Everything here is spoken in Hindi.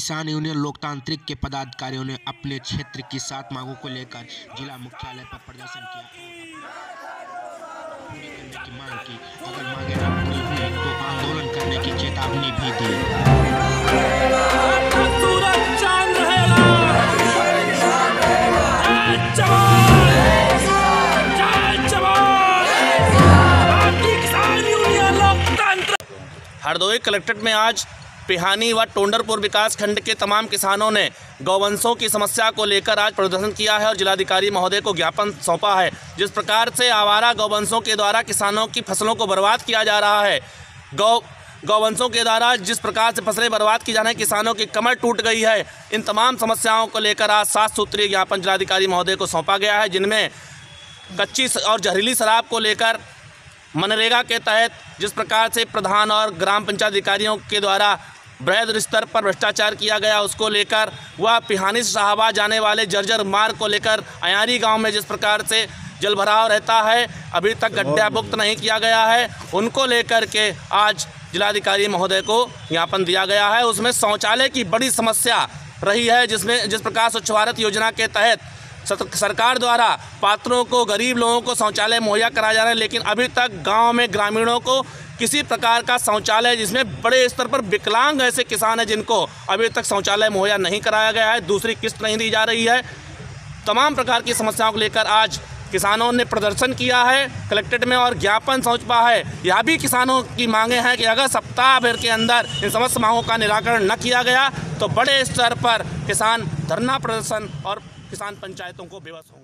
किसान यूनियन लोकतांत्रिक के पदाधिकारियों ने अपने क्षेत्र की 7 मांगों को लेकर जिला मुख्यालय पर प्रदर्शन किया पूरी करने की मांग की। अगर मांगे न पूरी हुई तो आंदोलन करने की चेतावनी भी दी। हरदोई कलेक्ट्रेट में आज पिहानी व टोंडरपुर विकास खंड के तमाम किसानों ने गौवंशों की समस्या को लेकर आज प्रदर्शन किया है और जिलाधिकारी महोदय को ज्ञापन सौंपा है। जिस प्रकार से आवारा गौवंशों के द्वारा किसानों की फसलों को बर्बाद किया जा रहा है, गौवंशों के द्वारा जिस प्रकार से फसलें बर्बाद की जा रही हैं, किसानों की कमर टूट गई है, इन तमाम समस्याओं को लेकर आज 7 सूत्रीय ज्ञापन जिलाधिकारी महोदय को सौंपा गया है, जिनमें कच्ची और जहरीली शराब को लेकर मनरेगा के तहत जिस प्रकार से प्रधान और ग्राम पंचायत अधिकारियों के द्वारा बृहद स्तर पर भ्रष्टाचार किया गया, उसको लेकर वह पिहानी से शाहबाद जाने वाले जर्जर मार्ग को लेकर अयारी गांव में जिस प्रकार से जल भराव रहता है, अभी तक गड्ढा मुक्त नहीं किया गया है, उनको लेकर के आज जिलाधिकारी महोदय को ज्ञापन दिया गया है। उसमें शौचालय की बड़ी समस्या रही है, जिस प्रकार स्वच्छ भारत योजना के तहत सरकार द्वारा पात्रों को, गरीब लोगों को शौचालय मुहैया कराया जा रहा है, लेकिन अभी तक गांव में ग्रामीणों को किसी प्रकार का शौचालय, जिसमें बड़े स्तर पर विकलांग ऐसे किसान हैं जिनको अभी तक शौचालय मुहैया नहीं कराया गया है, दूसरी किस्त नहीं दी जा रही है। तमाम प्रकार की समस्याओं को लेकर आज किसानों ने प्रदर्शन किया है कलेक्ट्रेट में और ज्ञापन सौंपा है। यह भी किसानों की मांगे हैं कि अगर सप्ताह भर के अंदर इन समस्त मांगों का निराकरण न किया गया तो बड़े स्तर पर किसान धरना प्रदर्शन और किसान पंचायतों को बेबस होंगे।